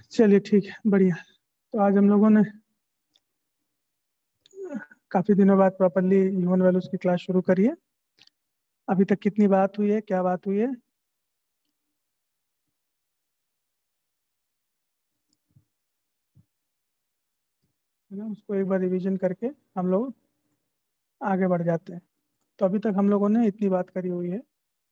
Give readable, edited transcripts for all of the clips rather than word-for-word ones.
चलिए ठीक है, बढ़िया। तो आज हम लोगों ने काफी दिनों बाद प्रॉपरली ह्यूमन वैल्यूज की क्लास शुरू करी है। अभी तक कितनी बात हुई है, क्या बात हुई है? है ना, उसको एक बार रिवीजन करके हम लोग आगे बढ़ जाते हैं। तो अभी तक हम लोगों ने इतनी बात करी हुई है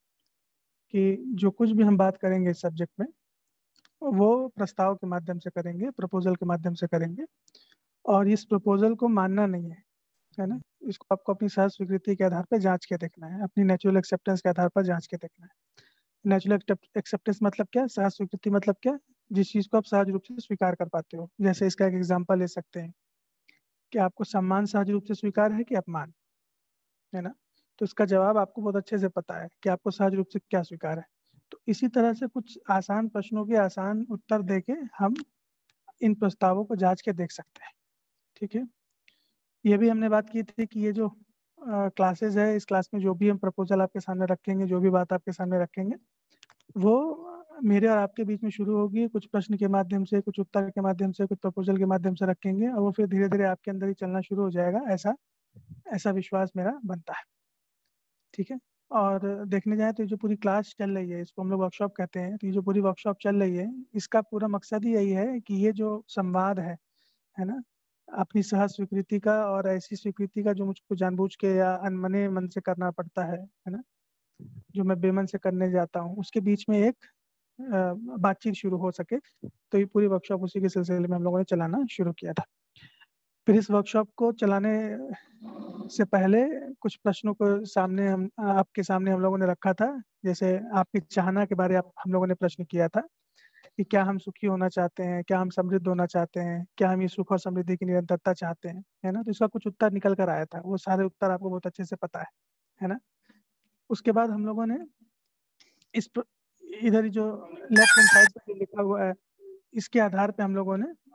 कि जो कुछ भी हम बात करेंगे इस सब्जेक्ट में, वो प्रस्ताव के माध्यम से करेंगे, प्रपोजल के माध्यम से करेंगे। और इस प्रपोजल को मानना नहीं है ना, इसको आपको अपनी सहज स्वीकृति के आधार पर जांच के देखना है, अपनी नेचुरल एक्सेप्टेंस के आधार पर जांच के देखना है। नेचुरल एक्सेप्टेंस मतलब क्या, सहज स्वीकृति मतलब क्या? जिस चीज को आप सहज रूप से स्वीकार कर पाते हो। जैसे इसका एक एग्जांपल ले सकते हैं कि आपको सम्मान सहज रूप से स्वीकार है कि अपमान, है ना? तो इसका जवाब आपको बहुत अच्छे से पता है कि आपको सहज रूप से क्या स्वीकार है। तो इसी तरह से कुछ आसान प्रश्नों के आसान उत्तर देके हम इन प्रस्तावों को जांच के देख सकते हैं। ठीक है। ये भी हमने बात की थी कि ये जो क्लासेस है, इस क्लास में जो भी हम प्रपोजल आपके सामने रखेंगे, जो भी बात आपके सामने रखेंगे, वो मेरे और आपके बीच में शुरू होगी। कुछ प्रश्न के माध्यम से, कुछ उत्तर के माध्यम से, कुछ प्रपोजल के माध्यम से रखेंगे, और वो फिर धीरे धीरे आपके अंदर ही चलना शुरू हो जाएगा। ऐसा ऐसा विश्वास मेरा बनता है। ठीक है। और देखने जाए तो ये जो पूरी क्लास चल रही है, इसको हम लोग वर्कशॉप कहते हैं। तो ये जो पूरी वर्कशॉप चल रही है, इसका पूरा मकसद ही यही है कि ये जो संवाद है ना, अपनी सहज स्वीकृति का और ऐसी स्वीकृति का जो मुझको जानबूझ के या अनमने मन से करना पड़ता है ना, जो मैं बेमन से करने जाता हूँ, उसके बीच में एक बातचीत शुरू हो सके। तो ये पूरी वर्कशॉप उसी के सिलसिले में हम लोगों ने चलाना शुरू किया था। फिर इस वर्कशॉप को चलाने से पहले कुछ प्रश्नों को सामने हम आपके सामने हम लोगों ने रखा था। जैसे आपकी चाहना के बारे हम लोगों ने प्रश्न किया था कि क्या हम सुखी होना चाहते हैं, क्या हम समृद्ध होना चाहते हैं, क्या हम ये सुख और समृद्धि की निरंतरता चाहते हैं, है ना? तो इसका कुछ उत्तर निकल कर आया था। वो सारे उत्तर आपको बहुत अच्छे से पता है ना? उसके बाद हम लोगों ने इस प्र, इधर जो लेफ्ट हैंड साइड पे जो लिखा हुआ है, इसके आधार पे हम लोगों ने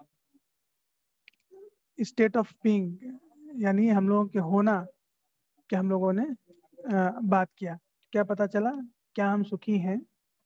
स्टेट ऑफ बीइंग, यानी हम लोगों के होना के हम लोगों ने बात किया। क्या पता चला? क्या हम सुखी हैं,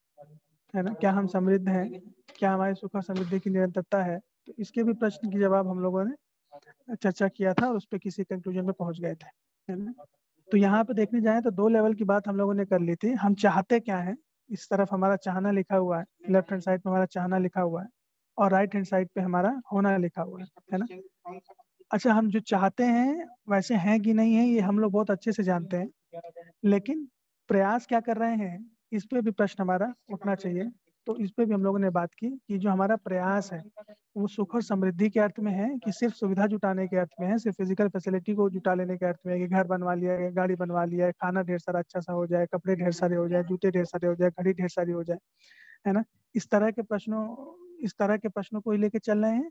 है ना? क्या हम समृद्ध हैं? क्या हमारे सुख और समृद्धि की निरंतरता है? तो इसके भी प्रश्न की जवाब हम लोगों ने चर्चा किया था, और उस पर किसी कंक्लूजन पे पहुंच गए थे, है ना? तो यहाँ पे देखने जाए तो दो लेवल की बात हम लोगों ने कर ली थी। हम चाहते क्या है, इस तरफ हमारा चाहना लिखा हुआ है, लेफ्ट हैंड साइड पे हमारा चाहना लिखा हुआ है, और राइट हैंड साइड पे हमारा होना लिखा हुआ है ना? अच्छा, हम जो चाहते हैं वैसे हैं कि नहीं है, ये हम लोग बहुत अच्छे से जानते हैं, लेकिन प्रयास क्या कर रहे हैं, इस पे भी प्रश्न हमारा उठना चाहिए। तो इस पे भी हम लोगों ने बात की कि जो हमारा प्रयास है, वो सुख और समृद्धि के अर्थ में है कि सिर्फ सुविधा जुटाने के अर्थ में है, सिर्फ फिजिकल फैसिलिटी को जुटा लेने के अर्थ में है कि घर बनवा लिया है, गाड़ी बनवा लिया है, खाना ढेर सारा अच्छा सा हो जाए, कपड़े ढेर सारे हो जाए, जूते ढेर सारे हो जाए, घड़ी ढेर सारी हो जाए, है ना? इस तरह के प्रश्नों इस तरह के प्रश्नों को ही लेके चल रहे हैं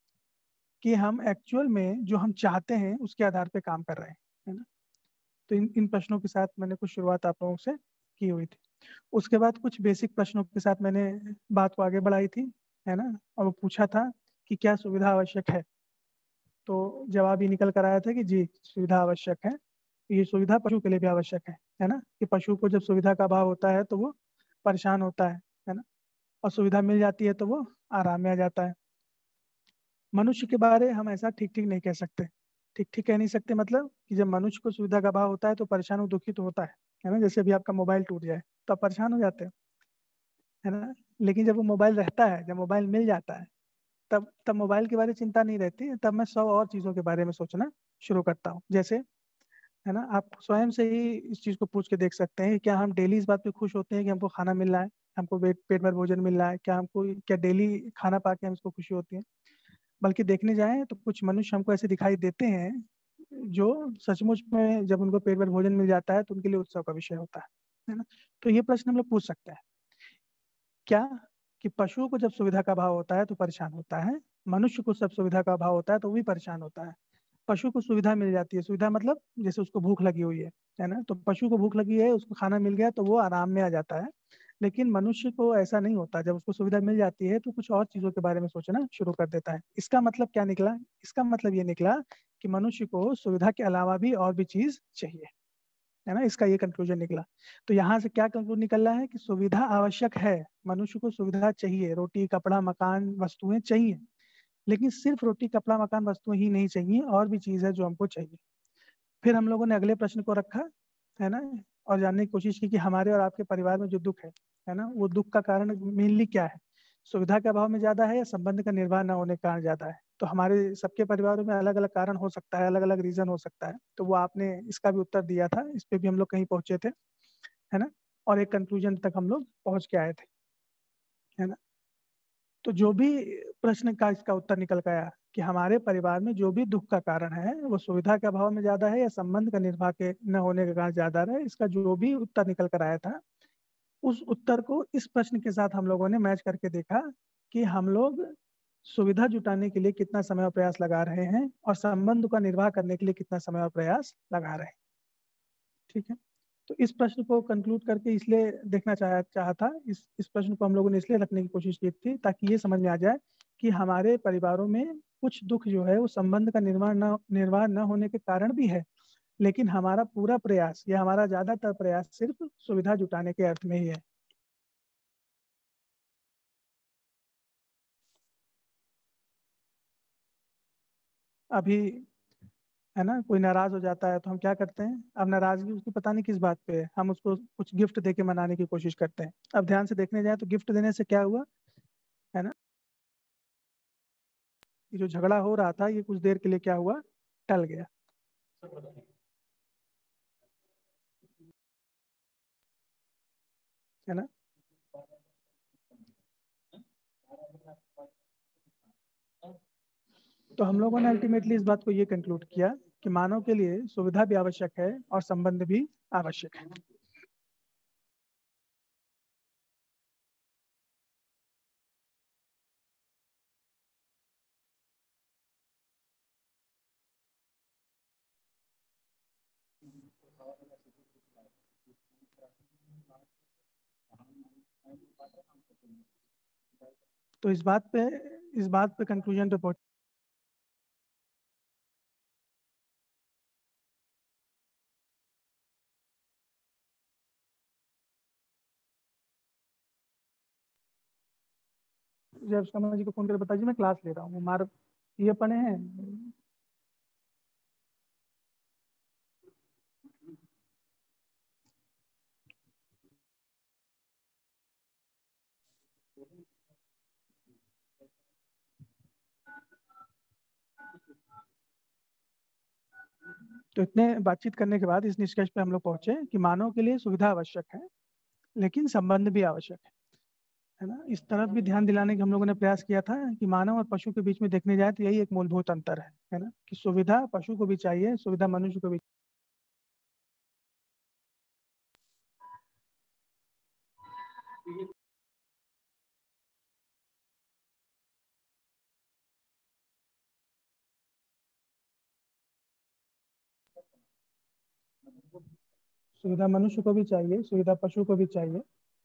कि हम एक्चुअल में जो हम चाहते हैं उसके आधार पे काम कर रहे हैं, है ना? तो इन इन प्रश्नों के साथ मैंने कुछ शुरुआत आप लोगों से की हुई थी। उसके बाद कुछ बेसिक प्रश्नों के साथ मैंने बात को आगे बढ़ाई थी, है ना? और वो पूछा था कि क्या सुविधा आवश्यक है। तो जवाब ये निकल कर आया था कि जी, सुविधा आवश्यक है। ये सुविधा पशु के लिए भी आवश्यक है ना? कि पशु को जब सुविधा का अभाव होता है तो वो परेशान होता है ना? और सुविधा मिल जाती है तो वो आराम में आ जाता है। मनुष्य के बारे हम ऐसा ठीक ठीक नहीं कह सकते। ठीक ठीक कह नहीं सकते मतलब कि जब मनुष्य को सुविधा का अभाव होता है तो परेशान और दुखी तो होता है ना? जैसे अभी आपका मोबाइल टूट जाए तो आप परेशान हो जाते हो, है ना? लेकिन जब वो मोबाइल रहता है, जब मोबाइल मिल जाता है, तब मोबाइल के बारे में चिंता नहीं रहती। तब मैं 100 और चीज़ों के बारे में सोचना शुरू करता हूँ। जैसे, है ना, आप स्वयं से ही इस चीज़ को पूछ के देख सकते हैं कि क्या हम डेली इस बात पे खुश होते हैं कि हमको खाना मिल रहा है, हमको पेट भर भोजन मिल रहा है? क्या डेली खाना पा के हम इसको खुशी होती है? बल्कि देखने जाएं तो कुछ मनुष्य हमको ऐसे दिखाई देते हैं जो सचमुच में जब उनको पेट भर भोजन मिल जाता है तो उनके लिए उत्सव का विषय होता है ना? तो ये प्रश्न हम लोग पूछ सकते हैं। क्या, कि पशुओं को जब सुविधा का अभाव होता है तो परेशान होता है, मनुष्य को सब सुविधा का अभाव होता है तो वो भी परेशान होता है। पशु को सुविधा मिल जाती है, सुविधा मतलब जैसे उसको भूख लगी हुई है ना? तो पशु को भूख लगी है, उसको खाना मिल गया तो वो आराम में आ जाता है। लेकिन मनुष्य को ऐसा नहीं होता, जब उसको सुविधा मिल जाती है तो कुछ और चीजों के बारे में सोचना शुरू कर देता है। इसका मतलब क्या निकला? इसका मतलब ये निकला कि मनुष्य को सुविधा के अलावा भी और भी चीज चाहिए। है ना, इसका ये कंक्लूजन निकला। तो यहाँ से क्या कंक्लूजन निकल रहा है कि सुविधा आवश्यक है, मनुष्य को सुविधा चाहिए, रोटी कपड़ा मकान वस्तुएं चाहिए, लेकिन सिर्फ रोटी कपड़ा मकान वस्तुएं ही नहीं चाहिए, और भी चीज है जो हमको चाहिए। फिर हम लोगों ने अगले प्रश्न को रखा, है ना, और जानने की कोशिश की कि हमारे और आपके परिवार में जो दुख है ना, वो दुख का कारण मेनली क्या है, सुविधा के अभाव में ज्यादा है या संबंध का निर्वाह न होने के कारण ज्यादा है। तो हमारे सबके परिवारों में अलग अलग कारण हो सकता है, अलग अलग रीजन हो सकता है। तो वो आपने इसका भी उत्तर दिया था, इस पे भी हम लोग कहीं पहुंचे थे, है ना, और एक कंक्लूजन तक हम लोग पहुंच के आए थे, है ना। तो जो भी प्रश्न का इसका उत्तर निकल गया कि हमारे परिवार में जो भी दुख का कारण है वो सुविधा के अभाव में ज्यादा है या संबंध का निर्वाह के न होने के कारण ज्यादा है, इसका जो भी उत्तर निकल कर आया था, उस उत्तर को इस प्रश्न के साथ हम लोगों ने मैच करके देखा कि हम लोग सुविधा जुटाने के लिए कितना समय और प्रयास लगा रहे हैं और संबंध का निर्वाह करने के लिए कितना समय और प्रयास लगा रहे हैं। ठीक है। तो इस प्रश्न को कंक्लूड करके इसलिए देखना चाहा था, इस प्रश्न को हम लोगों ने इसलिए रखने की कोशिश की थी ताकि ये समझ में आ जाए कि हमारे परिवारों में कुछ दुख जो है वो संबंध का निर्वाह न होने के कारण भी है, लेकिन हमारा पूरा प्रयास या हमारा ज्यादातर प्रयास सिर्फ सुविधा जुटाने के अर्थ में ही है। अभी, है ना, कोई नाराज हो जाता है तो हम क्या करते हैं, अब नाराजगी उसकी पता नहीं किस बात पे है, हम उसको कुछ गिफ्ट दे के मनाने की कोशिश करते हैं। अब ध्यान से देखने जाए तो गिफ्ट देने से क्या हुआ, है ना, ये जो झगड़ा हो रहा था ये कुछ देर के लिए क्या हुआ, टल गया, है ना। तो हम लोगों ने अल्टीमेटली इस बात को ये कंक्लूड किया कि मानव के लिए सुविधा भी आवश्यक है और संबंध भी आवश्यक है। तो इस बात पे कंक्लूजन पे पहुंच, जब शर्मा जी को फोन कर बता जी मैं क्लास ले रहा हूँ, वो मार ये पढ़े हैं। तो इतने बातचीत करने के बाद इस निष्कर्ष पे हम लोग पहुंचे कि मानव के लिए सुविधा आवश्यक है, लेकिन संबंध भी आवश्यक है ना। इस तरफ भी ध्यान दिलाने का हम लोगों ने प्रयास किया था कि मानव और पशु के बीच में देखने जाए तो यही एक मूलभूत अंतर है ना, कि सुविधा पशु को भी चाहिए, सुविधा मनुष्य को भी। सुविधा मनुष्य को भी चाहिए, सुविधा पशु को भी चाहिए,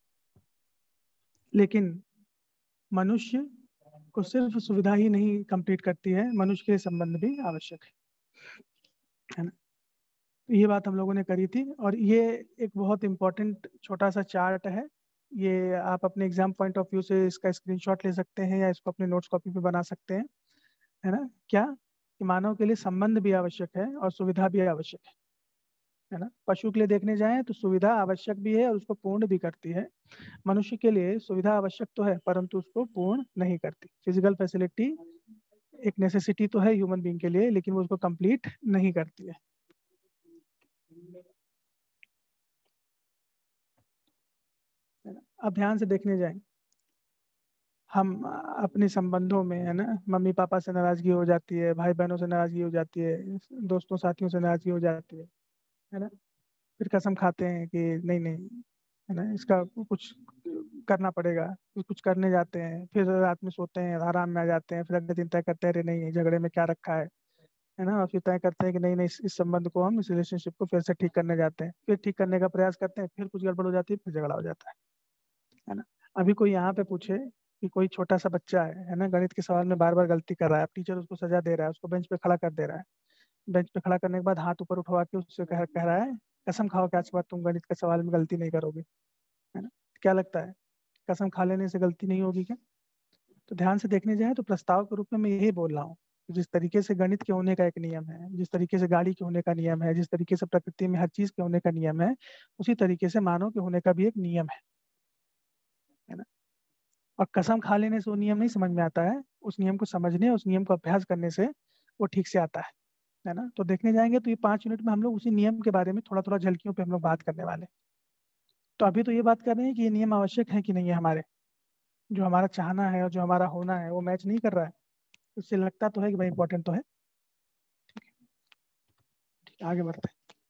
लेकिन मनुष्य को सिर्फ सुविधा ही नहीं कंप्लीट करती है, मनुष्य के लिए संबंध भी आवश्यक है ना। तो ये बात हम लोगों ने करी थी, और ये एक बहुत इंपॉर्टेंट छोटा सा चार्ट है। ये आप अपने एग्जाम पॉइंट ऑफ व्यू से इसका स्क्रीनशॉट ले सकते हैं या इसको अपने नोट्स कॉपी पे बना सकते हैं, है ना। क्या कि मानव के लिए संबंध भी आवश्यक है और सुविधा भी आवश्यक है ना। पशु के लिए देखने जाएं तो सुविधा आवश्यक भी है और उसको पूर्ण भी करती है। मनुष्य के लिए सुविधा आवश्यक तो है परंतु उसको पूर्ण नहीं करती। फिजिकल फैसिलिटी एक नेसेसिटी तो है ह्यूमन बीइंग के लिए, लेकिन वो उसको कंप्लीट नहीं करती है। अब ध्यान से देखने जाएं, हम अपने संबंधों में, है ना, मम्मी पापा से नाराजगी हो जाती है, भाई बहनों से नाराजगी हो जाती है, दोस्तों साथियों से नाराजगी हो जाती है ना। फिर कसम खाते हैं कि नहीं नहीं, है ना, इसका कुछ करना पड़ेगा, फिर कुछ करने जाते हैं, फिर रात में सोते हैं, आराम में आ जाते हैं, फिर अगले दिन तय करते हैं अरे नहीं झगड़े में क्या रखा है ना, और फिर तय करते हैं कि नहीं नहीं इस संबंध को हम, इस रिलेशनशिप को फिर से ठीक करने जाते हैं, फिर ठीक करने का प्रयास करते हैं, फिर कुछ गड़बड़ हो जाती है, फिर झगड़ा हो जाता है ना। अभी कोई यहाँ पे पूछे कि कोई छोटा सा बच्चा है ना, गणित के सवाल में बार बार गलती कर रहा है, अब टीचर उसको सजा दे रहा है, उसको बेंच पे खड़ा कर दे रहा है, बेंच पे खड़ा करने के बाद हाथ ऊपर उठवा के उससे कह रहा है कसम खाओ कि आज के बाद तुम गणित के सवाल में गलती नहीं करोगे, है ना? क्या लगता है, कसम खा लेने से गलती नहीं होगी क्या? तो ध्यान से देखने जाए तो प्रस्ताव के रूप में मैं यही बोल रहा हूँ। जिस तरीके से गणित के होने का एक नियम है, जिस तरीके से गाड़ी के होने का नियम है, जिस तरीके से प्रकृति में हर चीज के होने का नियम है, उसी तरीके से मानव के होने का भी एक नियम है ना? और कसम खा लेने से वो नियम नहीं समझ में आता है, उस नियम को समझने, उस नियम को अभ्यास करने से वो ठीक से आता है ना? तो देखने जाएंगे तो ये 5 मिनट में हम लोग उसी नियम के बारे में थोड़ा थोड़ा झलकियों पे हम लोग बात करने वाले हैं। तो अभी तो ये बात कर रहे हैं कि ये नियम आवश्यक है कि नहीं है हमारे, जो हमारा चाहना है और जो हमारा होना है वो मैच नहीं कर रहा है, उससे लगता तो है कि भाई इंपॉर्टेंट तो है। ठीक, आगे बढ़ते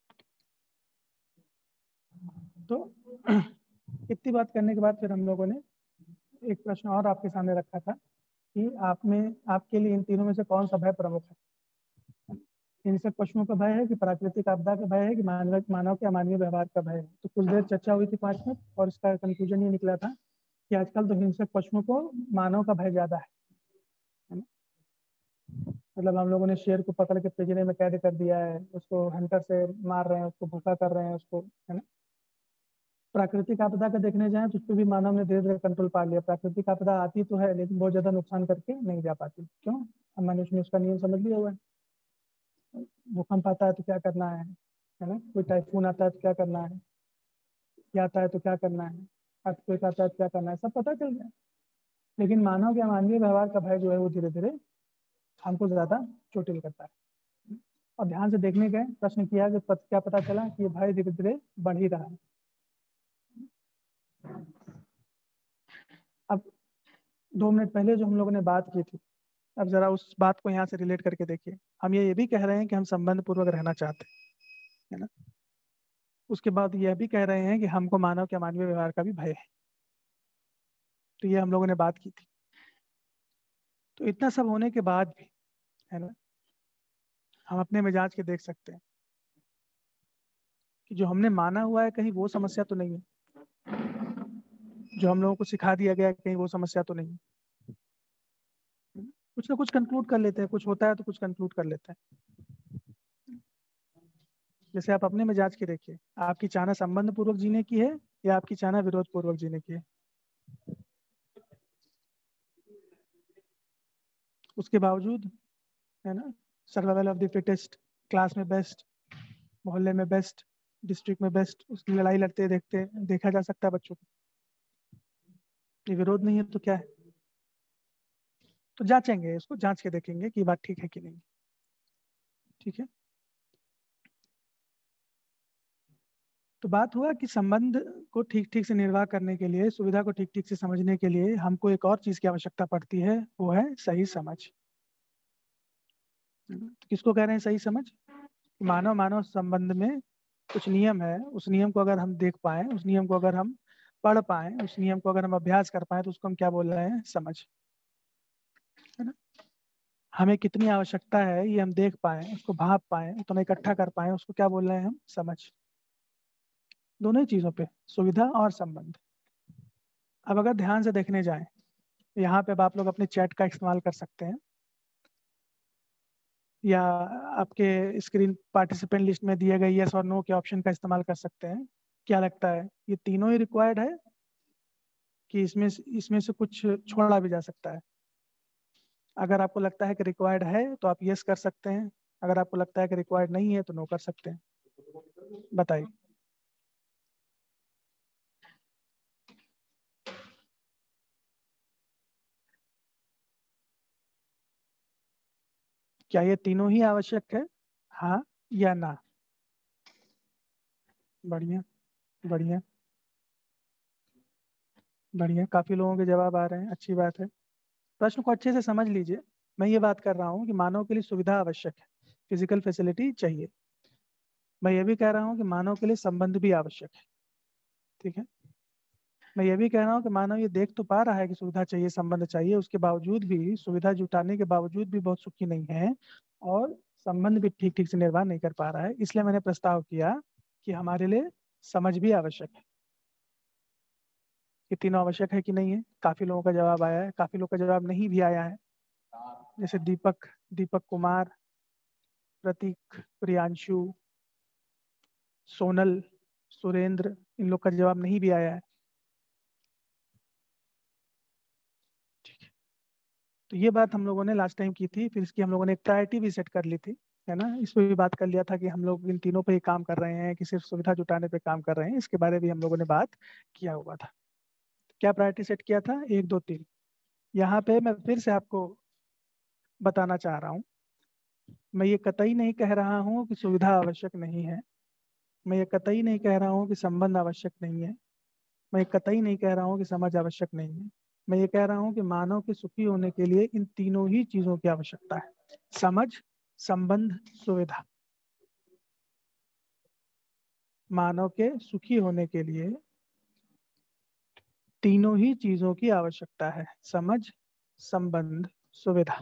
हैं। तो इतनी बात करने के बाद फिर हम लोगों ने एक प्रश्न और आपके सामने रखा था कि आप में, आपके लिए इन तीनों में से कौन सा भय प्रमुख है? हिंसक पशुओं का भय है कि प्राकृतिक आपदा का भय है कि मानव मानव के अमानवीय व्यवहार का भय है? तो कुछ देर चर्चा हुई थी 5 मिनट, और इसका कंक्लूजन ये निकला था कि आजकल तो हिंसक पशुओं को मानव का भय ज्यादा है ना? मतलब हम लोगों ने शेर को पकड़ के पिंजरे में कैद कर दिया है, उसको हंटर से मार रहे हैं, उसको भूखा कर रहे हैं उसको, है ना? प्राकृतिक आपदा का देखने जाए तो उस पर भी मानव ने धीरे धीरे कंट्रोल पा लिया। प्राकृतिक आपदा आती तो है लेकिन बहुत ज्यादा नुकसान करके नहीं जा पाती। क्यों? अब मनुष्य ने उसका नियम समझ लिया हुआ है। भूकंप आता है तो क्या करना है ना? कोई टाइफून आता है तो क्या करना है, क्या आता है तो क्या करना है, अर्थक्वेक आता है तो क्या करना है, सब पता चल गया। लेकिन मानव के अमानवीय व्यवहार का भय जो है वो धीरे धीरे हमको ज्यादा चोटिल करता है। और ध्यान से देखने गए, प्रश्न किया कि क्या पता चला कि ये भय धीरे धीरे बढ़ ही रहा है। अब 2 मिनट पहले जो हम लोगों ने बात की थी, अब जरा उस बात को यहाँ से रिलेट करके देखिए। हम ये भी कह रहे हैं कि हम संबंध पूर्वक रहना चाहते हैं, है ना? उसके बाद यह भी कह रहे हैं कि हमको मानव के अमानवीय व्यवहार का भी भय है। तो ये हम लोगों ने बात की थी। तो इतना सब होने के बाद भी, है ना, हम अपने मिजाज के देख सकते हैं कि जो हमने माना हुआ है कहीं वो समस्या तो नहीं है, जो हम लोगों को सिखा दिया गया है कहीं वो समस्या तो नहीं है। कुछ ना कुछ कंक्लूड कर लेते हैं, कुछ होता है तो कुछ कंक्लूड कर लेते हैं। जैसे आप अपने मिजाज के देखिए, आपकी चाहना संबंध पूर्वक जीने की है या आपकी चाहना विरोध पूर्वक जीने की है? उसके बावजूद, है ना, survival of the fittest, class में बेस्ट, मोहल्ले में बेस्ट, डिस्ट्रिक्ट में बेस्ट, उसकी लड़ाई लड़ते देखते देखा जा सकता है बच्चों को। ये विरोध नहीं है तो क्या है? तो जांचेंगे, इसको जांच के देखेंगे कि ये बात ठीक है कि नहीं। ठीक है। तो बात हुआ कि संबंध को ठीक ठीक से निर्वाह करने के लिए, सुविधा को ठीक ठीक से समझने के लिए हमको एक और चीज की आवश्यकता पड़ती है, वो है सही समझ। तो किसको कह रहे हैं सही समझ? मानव मानव संबंध में कुछ नियम है, उस नियम को अगर हम देख पाए, उस नियम को अगर हम पढ़ पाए, उस नियम को अगर हम अभ्यास कर पाए, तो उसको हम क्या बोल रहे हैं? समझ, है ना? हमें कितनी आवश्यकता है ये हम देख पाए, उसको भाप पाए, उतना इकट्ठा कर पाए, उसको क्या बोल रहे हैं हम? समझ। दोनों ही चीजों पे, सुविधा और संबंध। अब अगर ध्यान से देखने जाएं, यहाँ पे अब आप लोग अपने चैट का इस्तेमाल कर सकते हैं, या आपके स्क्रीन पार्टिसिपेंट लिस्ट में दिए गए यस और नो के ऑप्शन का इस्तेमाल कर सकते हैं। क्या लगता है, ये तीनों ही रिक्वायर्ड है कि इसमें से कुछ छोड़ा भी जा सकता है? अगर आपको लगता है कि रिक्वायर्ड है तो आप यस कर सकते हैं, अगर आपको लगता है कि रिक्वायर्ड नहीं है तो नो कर सकते हैं। बताइए। क्या ये तीनों ही आवश्यक है, हाँ या ना? बढ़िया, बढ़िया, बढ़िया, काफी लोगों के जवाब आ रहे हैं, अच्छी बात है। प्रश्न को अच्छे से समझ लीजिए। मैं ये बात कर रहा हूँ कि मानव के लिए सुविधा आवश्यक है, फिजिकल फैसिलिटी चाहिए। मैं ये भी कह रहा हूँ कि मानव के लिए संबंध भी आवश्यक है। ठीक है। मैं ये भी कह रहा हूँ कि मानव ये देख तो पा रहा है कि सुविधा चाहिए, संबंध चाहिए, उसके बावजूद भी, सुविधा जुटाने के बावजूद भी बहुत सुखी नहीं है, और संबंध भी ठीक ठीक से निर्वाह नहीं कर पा रहा है। इसलिए मैंने प्रस्ताव किया कि हमारे लिए समझ भी आवश्यक है। ये तीनों आवश्यक है कि नहीं है? काफी लोगों का जवाब आया है, काफी लोगों का जवाब नहीं भी आया है। जैसे दीपक, दीपक कुमार, प्रतीक, प्रियांशु, सोनल, सुरेंद्र, इन लोग का जवाब नहीं भी आया है। ठीक है, तो ये बात हम लोगों ने लास्ट टाइम की थी। फिर इसकी हम लोगों ने एक प्रायोरिटी भी सेट कर ली थी, है ना। इस पे भी बात कर लिया था कि हम लोग इन तीनों पे ही काम कर रहे हैं कि सिर्फ सुविधा जुटाने पे काम कर रहे हैं, इसके बारे में भी हम लोगों ने बात किया हुआ था। क्या प्रायोरिटी सेट किया था? 1 2 3। यहाँ पे मैं फिर से आपको बताना चाह रहा हूँ, मैं ये कतई नहीं कह रहा हूँ कि सुविधा आवश्यक नहीं है, मैं ये कतई नहीं कह रहा हूँ कि संबंध आवश्यक नहीं है, मैं ये कतई नहीं कह रहा हूँ कि समझ आवश्यक नहीं है। मैं ये कह रहा हूँ कि मानव के सुखी होने के लिए इन तीनों ही चीजों की आवश्यकता है, समझ, संबंध, सुविधा। मानव के सुखी होने के लिए तीनों ही चीजों की आवश्यकता है, समझ, संबंध, सुविधा।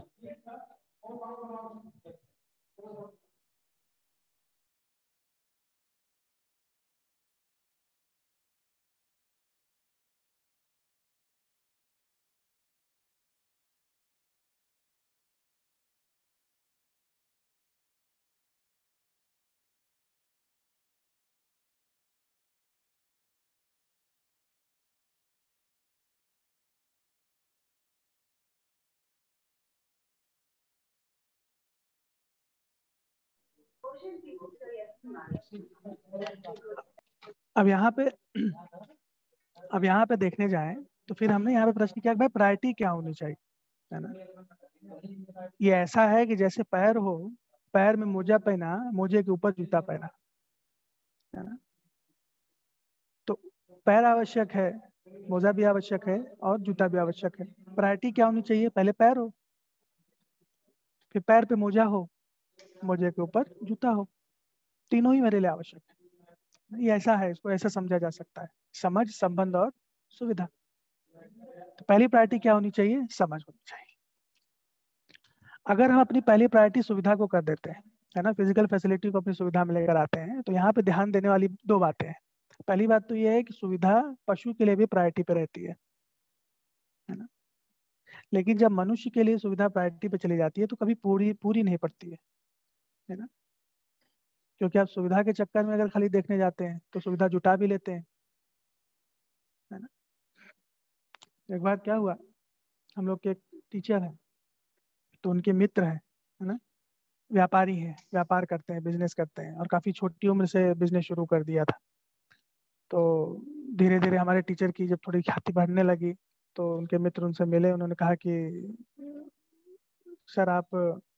अब यहाँ पे अब यहाँ पे देखने जाएं तो फिर हमने यहाँ पे प्रश्न किया कि भाई प्रायोरिटी क्या होनी चाहिए, है ना। ये ऐसा है कि जैसे पैर हो, पैर में मोजा पहना, मोजे के ऊपर जूता पहना, है ना। तो पैर आवश्यक है, मोजा भी आवश्यक है और जूता भी आवश्यक है। प्रायोरिटी क्या होनी चाहिए? पहले पैर हो, फिर पैर पे मोजा हो, मोजे के ऊपर जूता हो। तीनों ही मेरे लिए आवश्यक है। ये ऐसा है, इसको ऐसा समझा जा सकता है, समझ, संबंध और सुविधा। तो पहली प्रायोरिटी क्या होनी चाहिए? समझ होनी चाहिए। अगर हम अपनी पहली प्रायोरिटी सुविधा को कर देते हैं, है ना, फिजिकल फैसिलिटी को अपनी सुविधा में लेकर आते हैं, तो यहाँ पे ध्यान देने वाली 2 बातें हैं। पहली बात तो ये है कि सुविधा पशु के लिए भी प्रायोरिटी पे रहती है ना। लेकिन जब मनुष्य के लिए सुविधा प्रायोरिटी पे चली जाती है तो कभी पूरी पूरी नहीं पड़ती है ना। क्योंकि आप सुविधा के चक्कर में अगर खाली देखने जाते हैं तो सुविधा जुटा भी लेते हैं, है ना। एक बार क्या हुआ, हम लोग के एक टीचर हैं, तो उनके मित्र हैं, है ना, व्यापारी हैं, व्यापार करते हैं, बिजनेस करते हैं, और काफ़ी छोटी उम्र से बिजनेस शुरू कर दिया था। तो धीरे धीरे हमारे टीचर की जब थोड़ी ख्याति बढ़ने लगी तो उनके मित्र उनसे मिले, उन्होंने कहा कि सर आप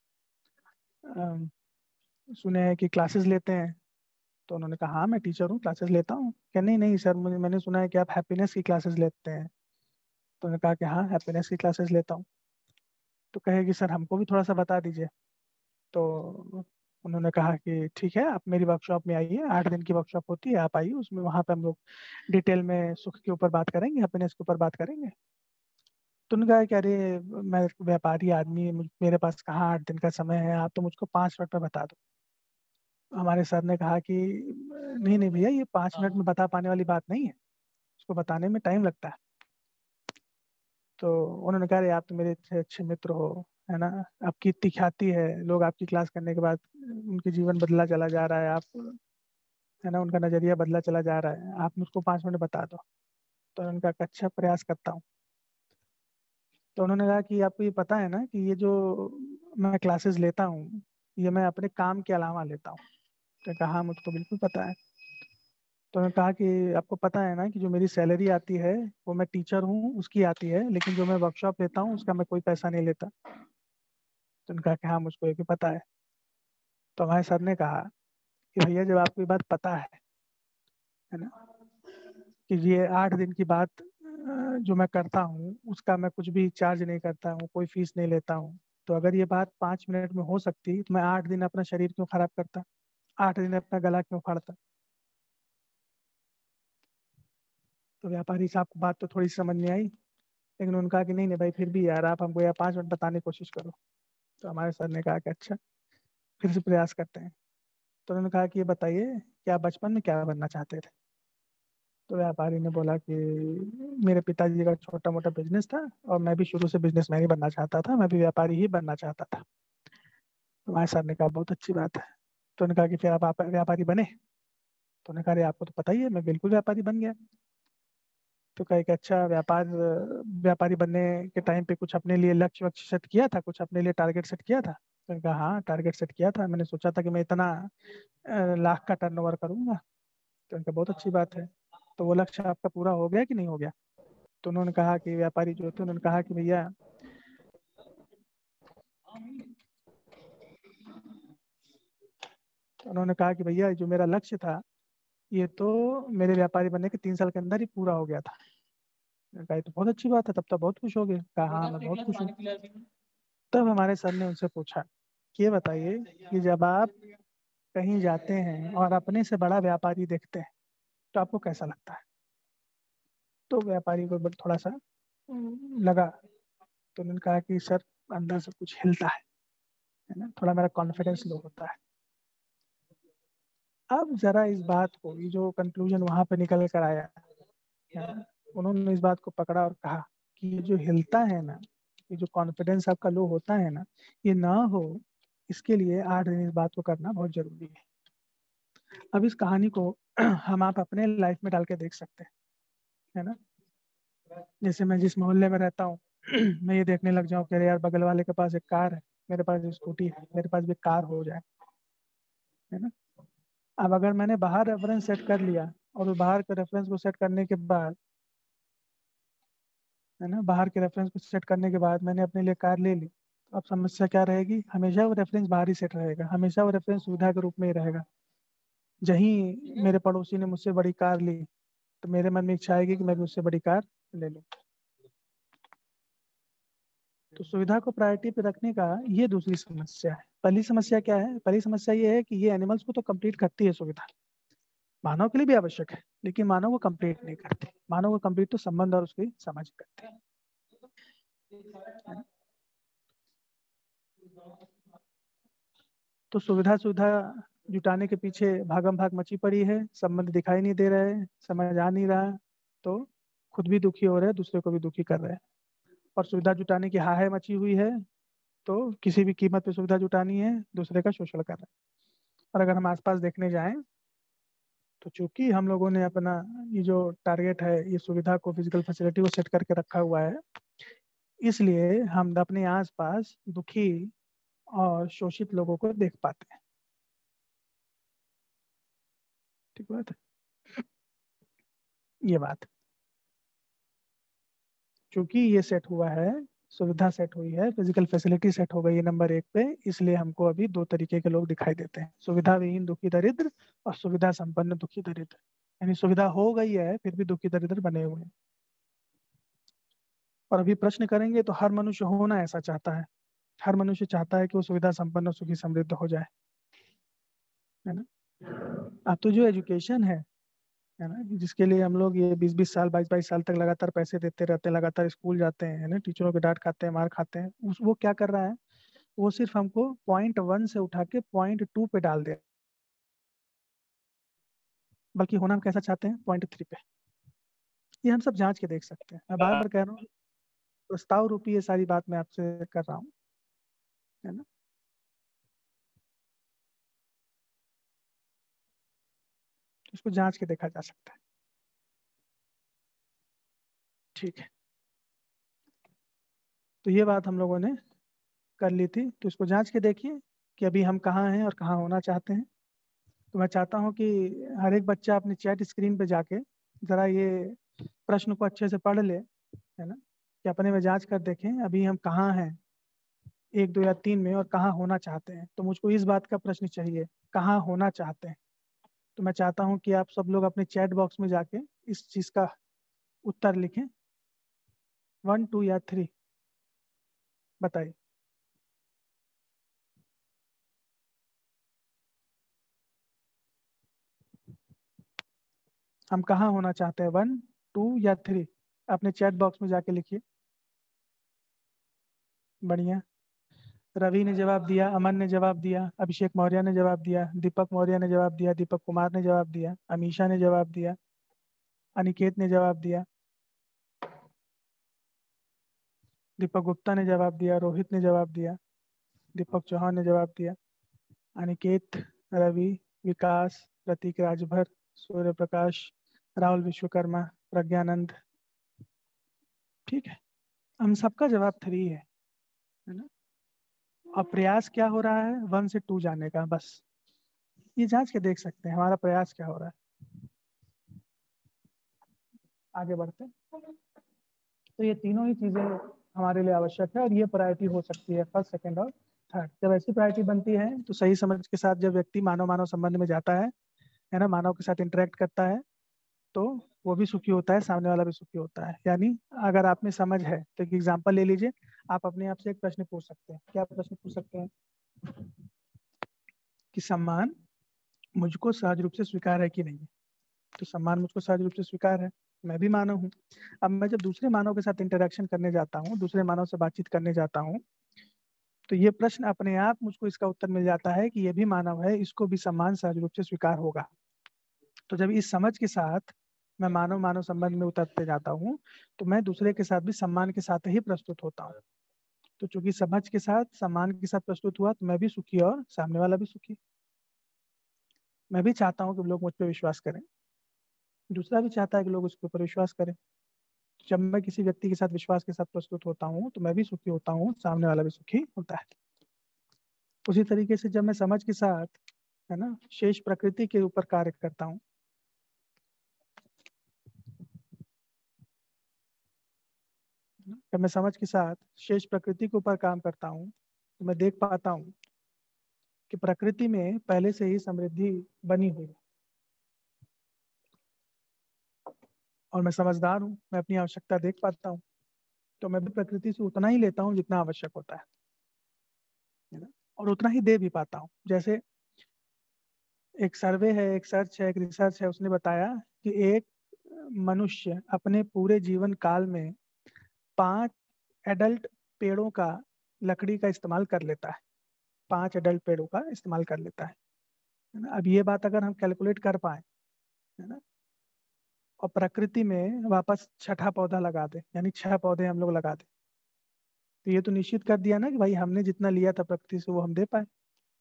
सुने हैं कि क्लासेस लेते हैं। तो उन्होंने कहा हाँ मैं टीचर हूँ, क्लासेस लेता हूँ। क्या? नहीं नहीं सर, मैंने सुना है कि आप हैप्पीनेस की क्लासेस लेते हैं। तो उन्होंने कहा कि हाँ हैप्पीनेस की क्लासेस लेता हूँ। तो कहे कि सर हमको भी थोड़ा सा बता दीजिए। तो उन्होंने कहा कि ठीक है, आप मेरी वर्कशॉप में आइए, 8 दिन की वर्कशॉप होती है, आप आइए, उसमें वहाँ पे हम लोग डिटेल में सुख के ऊपर बात करेंगे, हैप्पीनेस के ऊपर बात करेंगे। तो उन्होंने कहा कि अरे मैं व्यापारी आदमी, मेरे पास कहाँ 8 दिन का समय है, आप तो मुझको 5 मिनट में बता दो। हमारे सर ने कहा कि नहीं नहीं भैया, ये 5 मिनट में बता पाने वाली बात नहीं है, उसको बताने में टाइम लगता है। तो उन्होंने कहा अरे आप तो मेरे इतने अच्छे मित्र हो, है ना, आपकी इतनी ख्याति है, लोग आपकी क्लास करने के बाद उनके जीवन बदला चला जा रहा है, आप, है ना, उनका नजरिया बदला चला जा रहा है, आप मुझको 5 मिनट बता दो। तो उन्होंने कहा कि अच्छा प्रयास करता हूँ। तो उन्होंने कहा कि आपको ये पता है ना कि ये जो मैं क्लासेस लेता हूँ, ये मैं अपने काम के अलावा लेता हूँ। तो कहा हाँ मुझको बिल्कुल पता है। तो उन्होंने कहा कि आपको पता है ना कि जो मेरी सैलरी आती है वो मैं टीचर हूँ उसकी आती है, लेकिन जो मैं वर्कशॉप लेता हूँ उसका मैं कोई पैसा नहीं लेता। तो उन्होंने कहा कि हाँ मुझको ये भी पता है। तो हमारे सर ने कहा कि भैया जब आपको ये बात पता है ना, कि ये 8 दिन की बात जो मैं करता हूँ उसका मैं कुछ भी चार्ज नहीं करता हूँ, कोई फीस नहीं लेता हूँ, तो अगर ये बात 5 मिनट में हो सकती तो मैं 8 दिन अपना शरीर क्यों खराब करता, 8 दिन अपना गला क्यों फाड़ता। तो व्यापारी साहब को बात तो थोड़ी समझ में आई, लेकिन उन्होंने कहा कि नहीं नहीं भाई, फिर भी यार आप हमको यार 5 मिनट बताने की कोशिश करो। तो हमारे सर ने कहा कि अच्छा, फिर से प्रयास करते हैं। तो उन्होंने कहा कि ये बताइए कि आप बचपन में क्या बनना चाहते थे। तो व्यापारी ने बोला कि मेरे पिताजी का छोटा मोटा बिजनेस था और मैं भी शुरू से बिजनेसमैन ही बनना चाहता था, मैं भी व्यापारी ही बनना चाहता था। तो हमारे सर ने कहा बहुत अच्छी बात है। तो उन्होंने कहा कि फिर आप व्यापारी बने। तो उन्होंने कहा अरे आपको तो पता ही है मैं बिल्कुल व्यापारी बन गया। तो कहा कि अच्छा व्यापारी बनने के टाइम पे कुछ अपने लिए लक्ष्य वक्ष्य सेट किया था, कुछ अपने लिए टारगेट सेट किया था? तो उन्होंने कहा हाँ टारगेट सेट किया था, मैंने सोचा था कि मैं इतना लाख का टर्नओवर करूंगा। तो उनका बहुत अच्छी बात है। तो वो लक्ष्य आपका पूरा हो गया कि नहीं हो गया? तो उन्होंने कहा कि व्यापारी जो थे उन्होंने कहा कि भैया उन्होंने कहा कि भैया जो मेरा लक्ष्य था ये तो मेरे व्यापारी बनने के 3 साल के अंदर ही पूरा हो गया था। मैंने कहा ये तो बहुत अच्छी बात है, तब तो बहुत खुश हो गए। कहा हाँ मैं बहुत खुश हूँ। तब हमारे सर ने उनसे पूछा कि ये बताइए कि जब आप कहीं जाते हैं और अपने से बड़ा व्यापारी देखते हैं तो आपको कैसा लगता है? तो व्यापारी को थोड़ा सा लगा। तो उन्होंने कहा कि सर अंदर से कुछ हिलता है ना, थोड़ा मेरा कॉन्फिडेंस लो होता है। अब जरा इस बात को, ये जो कंक्लूजन वहां पे निकल कर आया है ना, उन्होंने इस बात को पकड़ा और कहा कि ये जो हिलता है ना, ये जो कॉन्फिडेंस आपका लो होता है ना, ये ना हो इसके लिए 8 दिन इस बात को करना बहुत जरूरी है। अब इस कहानी को हम आप अपने लाइफ में डाल के देख सकते हैं, है ना। जैसे मैं जिस मोहल्ले में रहता हूँ मैं ये देखने लग जाऊँ कि अरे यार बगल वाले के पास एक कार है, मेरे पास एक स्कूटी है, मेरे पास भी कार हो जाए, है ना। अब अगर मैंने बाहर रेफरेंस सेट कर लिया और उस बाहर के रेफरेंस को सेट करने के बाद, है ना, बाहर के रेफरेंस को सेट करने के बाद मैंने अपने लिए कार ले ली, तो अब समस्या क्या रहेगी? हमेशा वो रेफरेंस बाहर ही सेट रहेगा, हमेशा वो रेफरेंस सुविधा के रूप में ही रहेगा। जहीं मेरे पड़ोसी ने मुझसे बड़ी कार ली तो मेरे मन में इच्छा आएगी कि मैं भी उससे बड़ी कार ले लूँ। तो सुविधा को प्रायोरिटी पे रखने का ये दूसरी समस्या है। पहली समस्या क्या है? पहली समस्या ये है कि ये एनिमल्स को तो कंप्लीट करती है सुविधा, मानव के लिए भी आवश्यक है, लेकिन मानव को कंप्लीट नहीं करती। मानव को कंप्लीट तो संबंध और उसकी समझ करते हैं। तो सुविधा सुविधा जुटाने के पीछे भागम भाग मची पड़ी है, संबंध दिखाई नहीं दे रहे हैं, समझ आ नहीं रहा, तो खुद भी दुखी हो रहे हैं, दूसरे को भी दुखी कर रहे हैं। और सुविधा जुटाने की हाय मची हुई है, तो किसी भी कीमत पे सुविधा जुटानी है, दूसरे का शोषण कर रहे हैं। और अगर हम आसपास देखने जाएं तो चूंकि हम लोगों ने अपना ये जो टारगेट है, ये सुविधा को, फिजिकल फैसिलिटी को सेट करके रखा हुआ है, इसलिए हम अपने आसपास दुखी और शोषित लोगों को देख पाते हैं। ठीक बात है ये बात। क्योंकि ये सेट हुआ है, सुविधा सेट हुई है, फिजिकल फैसिलिटी सेट हो गई है नंबर 1 पे, इसलिए हमको अभी 2 तरीके के लोग दिखाई देते हैं, सुविधा विहीन दुखी दरिद्र और सुविधा संपन्न दुखी दरिद्र। यानी सुविधा हो गई है फिर भी दुखी दरिद्र बने हुए हैं। और अभी प्रश्न करेंगे तो हर मनुष्य होना ऐसा चाहता है, हर मनुष्य चाहता है कि वो सुविधा संपन्न और सुखी समृद्ध हो जाए, है ना। अब तो जो एजुकेशन है ना, जिसके लिए हम लोग ये 20-20 साल, 22-22 साल तक लगातार पैसे देते रहते हैं, लगातार स्कूल जाते हैं, है ना, टीचरों की डांट खाते हैं, मार खाते हैं, उस वो क्या कर रहा है? वो सिर्फ हमको पॉइंट 1 से उठा के पॉइंट 2 पे डाल दे, बल्कि होना हम कैसा चाहते हैं? पॉइंट 3 पे। ये हम सब जांच के देख सकते हैं। मैं बार बार कह रहा हूँ, प्रस्ताव रूपी ये सारी बात मैं आपसे कर रहा हूँ, है ना। इसको जांच के देखा जा सकता है। ठीक है, तो ये बात हम लोगों ने कर ली थी, तो इसको जांच के देखिए कि अभी हम कहाँ हैं और कहाँ होना चाहते हैं। तो मैं चाहता हूँ कि हर एक बच्चा अपनी चैट स्क्रीन पे जाके ज़रा ये प्रश्न को अच्छे से पढ़ ले, है ना, कि अपने में जांच कर देखें अभी हम कहाँ हैं 1, 2 या 3 में, और कहाँ होना चाहते हैं। तो मुझको इस बात का प्रश्न चाहिए, कहाँ होना चाहते हैं। तो मैं चाहता हूँ कि आप सब लोग अपने चैट बॉक्स में जाके इस चीज़ का उत्तर लिखें, 1, 2 या 3, बताइए। हम कहाँ होना चाहते हैं, 1, 2 या 3? अपने चैट बॉक्स में जाके लिखिए। बढ़िया। रवि ने जवाब दिया, अमन ने जवाब दिया, अभिषेक मौर्य ने जवाब दिया, दीपक मौर्य ने जवाब दिया, दीपक कुमार ने जवाब दिया, अमीशा ने जवाब दिया, अनिकेत ने जवाब दिया, दीपक गुप्ता ने जवाब दिया, रोहित ने जवाब दिया, दीपक चौहान ने जवाब दिया, अनिकेत, रवि, विकास, प्रतीक राजभर, सूर्य प्रकाश, राहुल विश्वकर्मा, प्रज्ञानंद। ठीक है, हम सबका जवाब 3 है ना। और प्रयास क्या हो रहा है? 1 से 2 जाने का, बस ये जांच के देख सकते हैं हमारा प्रयास क्या हो रहा है। आगे बढ़ते हैं। तो ये तीनों ही चीजें हमारे लिए आवश्यक है, और ये प्रायोरिटी हो सकती है फर्स्ट, सेकंड और थर्ड। जब ऐसी प्रायोरिटी बनती है तो सही समझ के साथ जब व्यक्ति मानव मानव संबंध में जाता है ना, मानव के साथ इंटरेक्ट करता है, तो वो भी सुखी होता है, सामने वाला भी सुखी होता है। यानी अगर आप में समझ है तो एक एग्जाम्पल ले लीजिए। आप अपने आप से एक प्रश्न पूछ सकते हैं। क्या प्रश्न पूछ सकते हैं? कि सम्मान मुझको सहज रूप से स्वीकार है कि नहीं है। तो सम्मान मुझको सहज रूप से स्वीकार है, मैं भी मानव हूँ। अब मैं जब दूसरे मानव के साथ इंटरेक्शन करने जाता हूँ, दूसरे मानव से बातचीत करने जाता हूँ, तो ये प्रश्न अपने आप मुझको इसका उत्तर मिल जाता है कि ये भी मानव है, इसको भी सम्मान सहज रूप से स्वीकार होगा। तो जब इस समझ के साथ मैं मानव मानव संबंध में उतरते जाता हूँ, तो मैं दूसरे के साथ भी सम्मान के साथ ही प्रस्तुत होता हूँ। तो चूंकि समझ के साथ, सम्मान के साथ प्रस्तुत हुआ, तो मैं भी सुखी और सामने वाला भी सुखी। मैं भी चाहता हूँ कि लोग मुझ पर विश्वास करें, दूसरा भी चाहता है कि लोग उसके ऊपर विश्वास करें। जब मैं किसी व्यक्ति के साथ विश्वास के साथ प्रस्तुत होता हूँ, तो मैं भी सुखी होता हूँ, सामने वाला भी सुखी होता है। उसी तरीके से जब मैं समझ के साथ, है ना, शेष प्रकृति के ऊपर कार्य करता हूँ, जब मैं समझ के साथ शेष प्रकृति के ऊपर काम करता हूँ, तो मैं देख पाता हूँ कि प्रकृति में पहले से ही समृद्धि बनी हुई है। और मैं समझदार हूँ, मैं अपनी आवश्यकता देख पाता हूँ, तो मैं भी प्रकृति से उतना ही लेता हूँ जितना आवश्यक होता है ना, और उतना ही दे भी पाता हूँ। जैसे एक सर्वे है, एक सर्च है, एक रिसर्च है, उसने बताया कि एक मनुष्य अपने पूरे जीवन काल में 5 एडल्ट पेड़ों का, लकड़ी का इस्तेमाल कर लेता है। 5 एडल्ट पेड़ों का इस्तेमाल कर लेता है ना। अब ये बात अगर हम कैलकुलेट कर पाए, है ना, और प्रकृति में वापस छठा पौधा लगा दे, यानी 6 पौधे हम लोग लगा दे, तो ये तो निश्चित कर दिया ना कि भाई हमने जितना लिया था प्रकृति से वो हम दे पाए।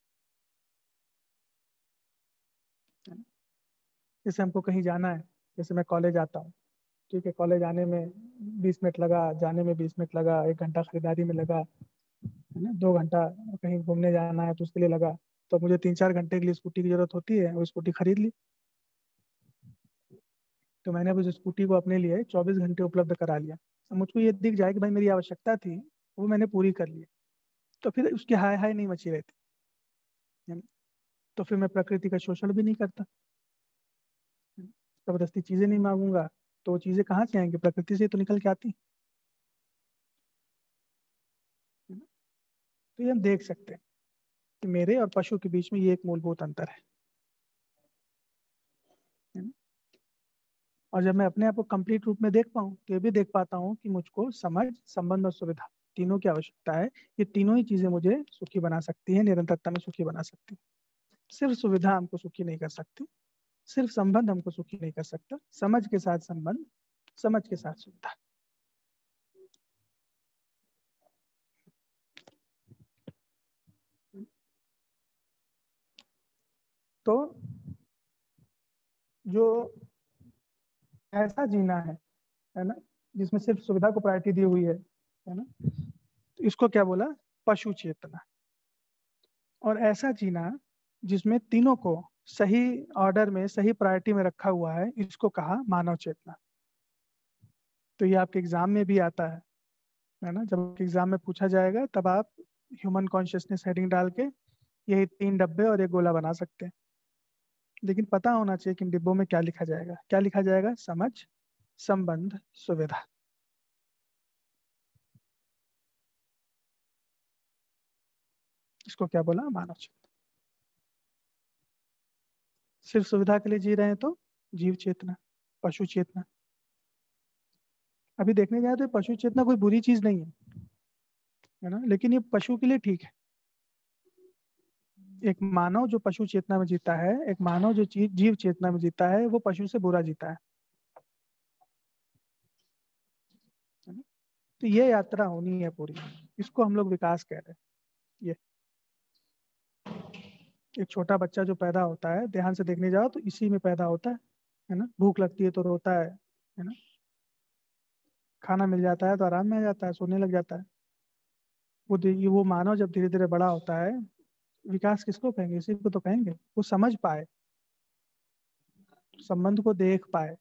जैसे हमको कहीं जाना है, जैसे मैं कॉलेज आता हूँ, ठीक है, कॉलेज आने में 20 मिनट लगा, जाने में 20 मिनट लगा, 1 घंटा खरीदारी में लगा, है ना, 2 घंटा कहीं घूमने जाना है तो उसके लिए लगा। तो मुझे 3-4 घंटे के लिए स्कूटी की जरूरत होती है, वो स्कूटी खरीद ली। तो मैंने अब उस स्कूटी को अपने लिए 24 घंटे उपलब्ध करा लिया। अब मुझको ये दिख जाए कि भाई मेरी आवश्यकता थी, वो मैंने पूरी कर ली, तो फिर उसकी हाय हाय नहीं मची रहती, है ना? तो फिर मैं प्रकृति का शोषण भी नहीं करता, जबरदस्ती चीजें नहीं मांगूंगा। तो वो चीजें कहाँ से आएंगी? प्रकृति से तो निकल के आती, है ना? तो ये हम देख सकते हैं कि मेरे और पशु के बीच में ये एक मूलभूत अंतर है ना? और जब मैं अपने आप को कंप्लीट रूप में देख पाऊँ, तो ये भी देख पाता हूँ कि मुझको समझ, संबंध और सुविधा, तीनों की आवश्यकता है। ये तीनों ही चीजें मुझे सुखी बना सकती हैं, निरंतरता में सुखी बना सकती हैं। सिर्फ सुविधा हमको सुखी नहीं कर सकती, सिर्फ संबंध हमको सुखी नहीं कर सकता। समझ के साथ संबंध, समझ के साथ सुविधा। तो जो ऐसा जीना है ना, जिसमें सिर्फ सुविधा को प्रायोरिटी दी हुई है ना, तो इसको क्या बोला? पशु चेतना। और ऐसा जीना जिसमें तीनों को सही ऑर्डर में, सही प्रायोरिटी में रखा हुआ है, इसको कहा मानव चेतना। तो ये आपके एग्जाम में भी आता है ना। जब एग्जाम में पूछा जाएगा, तब आप ह्यूमन कॉन्शियसनेस हेडिंग डाल के यही 3 डब्बे और एक गोला बना सकते हैं। लेकिन पता होना चाहिए कि इन डिब्बों में क्या लिखा जाएगा। क्या लिखा जाएगा? समझ, संबंध, सुविधा। इसको क्या बोला? मानव चेतना। सिर्फ सुविधा के लिए जी रहे हैं तो जीव चेतना, पशु चेतना। अभी देखने जाए तो ये पशु चेतना कोई बुरी चीज नहीं है ना, लेकिन ये पशु के लिए ठीक है। एक मानव जो पशु चेतना में जीता है, एक मानव जो जीव चेतना में जीता है, वो पशु से बुरा जीता है ना? तो ये यात्रा होनी है पूरी, इसको हम लोग विकास कह रहे हैं। ये एक छोटा बच्चा जो पैदा होता है, ध्यान से देखने जाओ तो इसी में पैदा होता है ना। भूख लगती है तो रोता है ना। खाना मिल जाता है तो आराम में आ जाता है, सोने लग जाता है। वो मानव जब धीरे धीरे बड़ा होता है, विकास किसको कहेंगे? इसी को तो कहेंगे। वो समझ पाए, संबंध को देख पाए,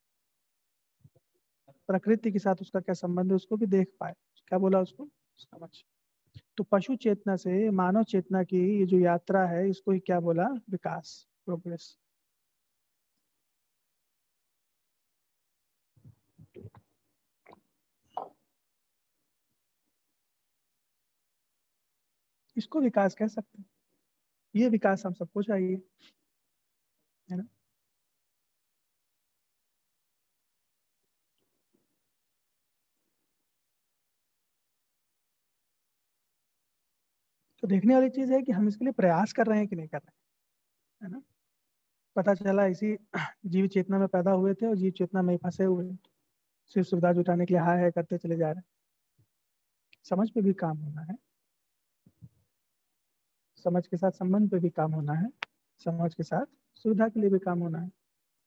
प्रकृति के साथ उसका क्या संबंध है उसको भी देख पाए। क्या बोला उसको? समझ। तो पशु चेतना से मानव चेतना की ये जो यात्रा है, इसको ही क्या बोला? विकास, प्रोग्रेस। इसको विकास कह सकते हैं। ये विकास हम सबको चाहिए, है ना। तो देखने वाली चीज है कि हम इसके लिए प्रयास कर रहे हैं कि नहीं कर रहे हैं, है ना। पता चला इसी जीव चेतना में पैदा हुए थे और जीव चेतना में ही फंसे हुए हैं। सिर्फ सुविधा जुटाने के लिए हाय हाय करते चले जा रहे हैं। समझ पे भी काम होना है, समझ के साथ संबंध पे भी काम होना है, समझ के साथ सुविधा के लिए भी काम होना है।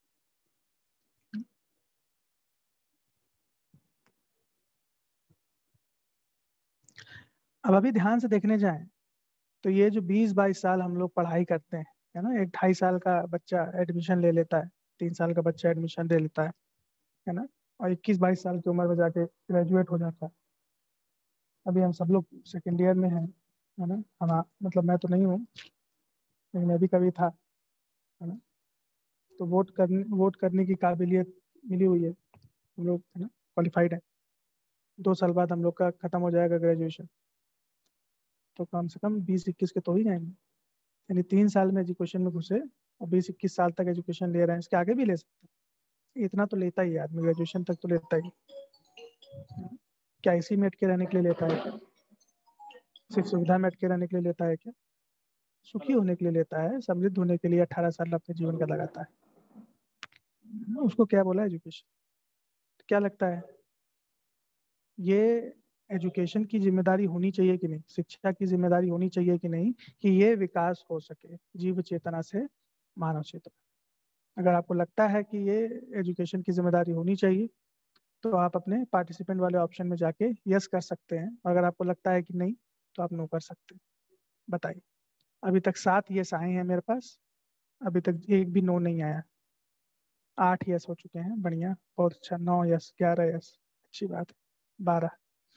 अब अभी ध्यान से देखने जाएं तो ये जो 20-22 साल हम लोग पढ़ाई करते हैं, है ना। एक 2.5 साल का बच्चा एडमिशन ले लेता है, 3 साल का बच्चा एडमिशन ले लेता है ना। और 21-22 साल की उम्र में जाके ग्रेजुएट हो जाता है। अभी हम सब लोग सेकेंड ईयर में हैं, है ना। हम मतलब मैं तो नहीं हूँ, लेकिन मैं भी कभी था, है ना। तो वोट करने की काबिलियत मिली हुई है, हम लोग, है ना, क्वालिफाइड है। 2 साल बाद हम लोग का खत्म हो जाएगा ग्रेजुएशन। तो कम से कम 20-21 के तो ही जाएंगे। यानी 3 साल में एजुकेशन में घुसे और 20-21 साल तक एजुकेशन ले रहे हैं। इसके आगे भी ले सकते हैं, इतना तो लेता ही है आदमी, ग्रेजुएशन तक तो लेता ही। क्या इसी में अटके रहने के लिए लेता है क्या? सिर्फ सुविधा में अटके रहने के लिए लेता है क्या? सुखी होने के लिए लेता है, समृद्ध होने के लिए 18 साल अपने जीवन का लगाता है। उसको क्या बोला एजुकेशन? क्या लगता है, ये एजुकेशन की जिम्मेदारी होनी चाहिए कि नहीं, शिक्षा की जिम्मेदारी होनी चाहिए कि नहीं, कि ये विकास हो सके जीव चेतना से मानव चेतना? अगर आपको लगता है कि ये एजुकेशन की जिम्मेदारी होनी चाहिए, तो आप अपने पार्टिसिपेंट वाले ऑप्शन में जाके यस कर सकते हैं। अगर आपको लगता है कि नहीं, तो आप नो कर सकते हैं। बताइए। अभी तक 7 यस आए हैं मेरे पास, अभी तक एक भी नो नहीं आया। 8 यस हो चुके हैं, बढ़िया, बहुत अच्छा। 9 यस, 11 यस, अच्छी बात है। 12।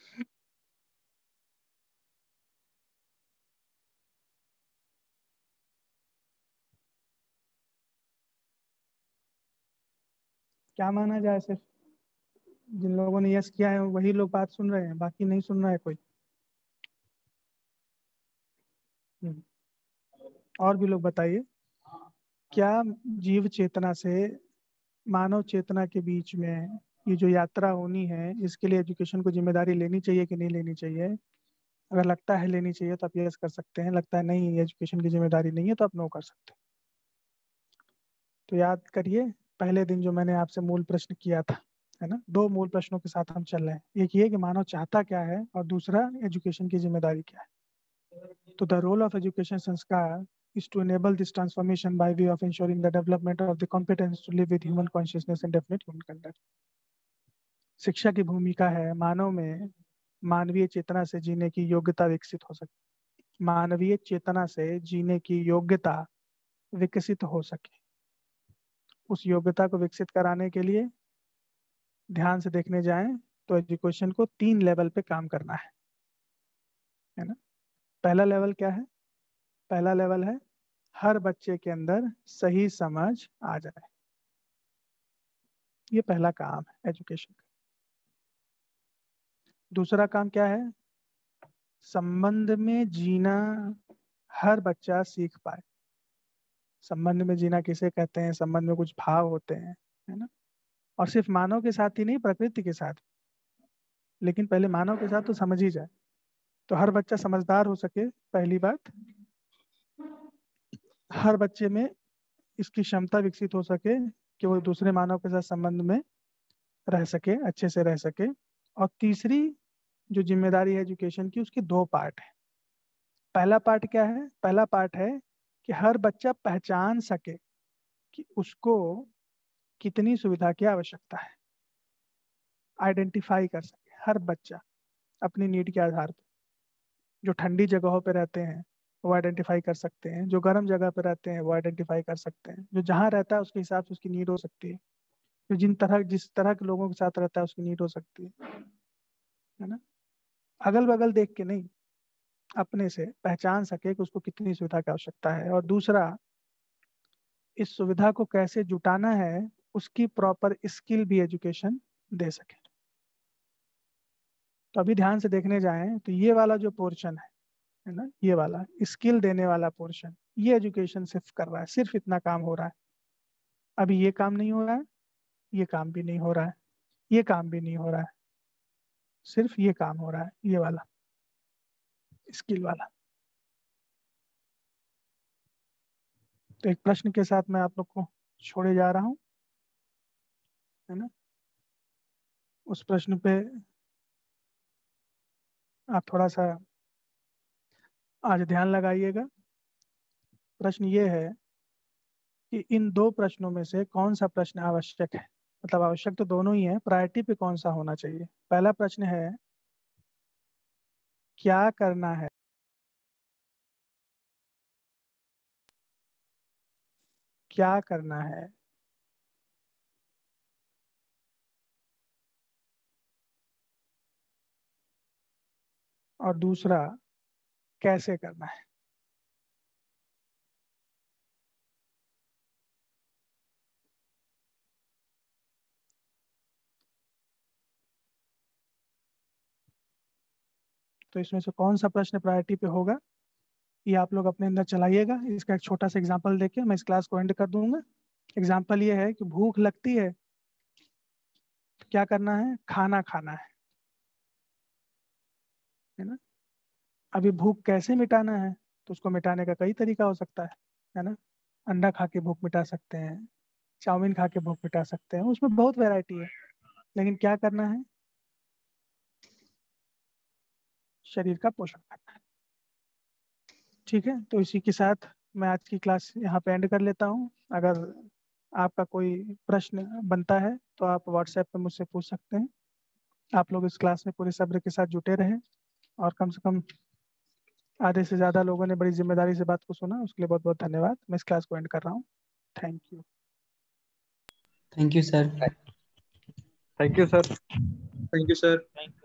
क्या माना जाए? सिर्फ जिन लोगों ने यस किया है वही लोग बात सुन रहे हैं, बाकी नहीं सुन रहा है कोई? हम्म। और भी लोग बताइए। क्या जीव चेतना से मानव चेतना के बीच में ये जो यात्रा होनी है, इसके लिए एजुकेशन को जिम्मेदारी लेनी चाहिए कि नहीं लेनी चाहिए? अगर लगता है लेनी चाहिए तो आप यस कर सकते हैं, लगता है नहीं एजुकेशन की जिम्मेदारी नहीं है तो आप नो कर सकते हैं। तो याद करिए, पहले दिन जो मैंने आपसे मूल प्रश्न किया था, है ना, 2 मूल प्रश्नों के साथ हम चल रहे हैं। एक ये कि मानव चाहता क्या है, और दूसरा एजुकेशन की जिम्मेदारी क्या है। तो द रोल ऑफ एजुकेशन संस्कार is to enable this transformation by way of ensuring the development of the competence to live with human consciousness and definite human conduct. शिक्षा की भूमिका है मानव में मानवीय चेतना से जीने की योग्यता विकसित हो सके। मानवीय चेतना से जीने की योग्यता विकसित हो सके। उस योग्यता को विकसित कराने के लिए ध्यान से देखने जाएं तो एजुकेशन को 3 लेवल पे काम करना है ना। पहला लेवल क्या है? पहला लेवल है हर बच्चे के अंदर सही समझ आ जाए। ये पहला काम है एजुकेशन का। दूसरा काम क्या है? संबंध में जीना हर बच्चा सीख पाए। संबंध में जीना किसे कहते हैं? संबंध में कुछ भाव होते हैं, है ना। और सिर्फ मानव के साथ ही नहीं, प्रकृति के साथ। लेकिन पहले मानव के साथ तो समझ ही जाए, तो हर बच्चा समझदार हो सके, पहली बात। हर बच्चे में इसकी क्षमता विकसित हो सके कि वो दूसरे मानव के साथ संबंध में रह सके, अच्छे से रह सके। और तीसरी जो जिम्मेदारी है एजुकेशन की, उसके 2 पार्ट है। पहला पार्ट क्या है? पहला पार्ट है कि हर बच्चा पहचान सके कि उसको कितनी सुविधा की आवश्यकता है, आइडेंटिफाई कर सके हर बच्चा अपनी नीड के आधार पर। जो ठंडी जगहों पे रहते हैं वो आइडेंटिफाई कर सकते हैं, जो गर्म जगह पे रहते हैं वो आइडेंटिफाई कर सकते हैं, जो जहाँ रहता है उसके हिसाब से उसकी नीड हो सकती है, जो जिस तरह के लोगों के साथ रहता है उसकी नीड हो सकती है ना। अगल बगल देख के नहीं, अपने से पहचान सके कि उसको कितनी सुविधा की आवश्यकता है। और दूसरा, इस सुविधा को कैसे जुटाना है उसकी प्रॉपर स्किल भी एजुकेशन दे सके। तो अभी ध्यान से देखने जाएं तो ये वाला जो पोर्शन है ना, ये वाला स्किल देने वाला पोर्शन, ये एजुकेशन सिर्फ कर रहा है, सिर्फ इतना काम हो रहा है। अभी ये काम नहीं हो रहा है, ये काम भी नहीं हो रहा है, ये काम भी नहीं हो रहा है, सिर्फ ये काम हो रहा है, ये वाला स्किल वाला। तो एक प्रश्न के साथ मैं आप लोग को छोड़े जा रहा हूँ, है ना। उस प्रश्न पे आप थोड़ा सा आज ध्यान लगाइएगा। प्रश्न ये है कि इन दो प्रश्नों में से कौन सा प्रश्न आवश्यक है, मतलब आवश्यक तो दोनों ही है, प्रायोरिटी पे कौन सा होना चाहिए। पहला प्रश्न है क्या करना है, क्या करना है, और दूसरा कैसे करना है। तो इसमें से कौन सा प्रश्न प्रायोरिटी पे होगा, ये आप लोग अपने अंदर चलाइएगा। इसका एक छोटा सा एग्जांपल देके मैं इस क्लास को एंड कर दूंगा। एग्जांपल ये है कि भूख लगती है तो क्या करना है, खाना खाना है ना। अभी भूख कैसे मिटाना है, तो उसको मिटाने का कई तरीका हो सकता है ना। अंडा खा के भूख मिटा सकते हैं, चाउमीन खा के भूख मिटा सकते हैं, उसमें बहुत वैरायटी है। लेकिन क्या करना है, शरीर का पोषण करना है। ठीक है, तो इसी के साथ मैं आज की क्लास यहाँ पे एंड कर लेता हूँ। अगर आपका कोई प्रश्न बनता है तो आप व्हाट्सएप पे मुझसे पूछ सकते हैं। आप लोग इस क्लास में पूरे सब्र के साथ जुटे रहें, और कम से कम आधे से ज़्यादा लोगों ने बड़ी जिम्मेदारी से बात को सुना, उसके लिए बहुत बहुत धन्यवाद। मैं इस क्लास को एंड कर रहा हूँ। Thank you. Thank you sir. Thank you sir. Thank you sir.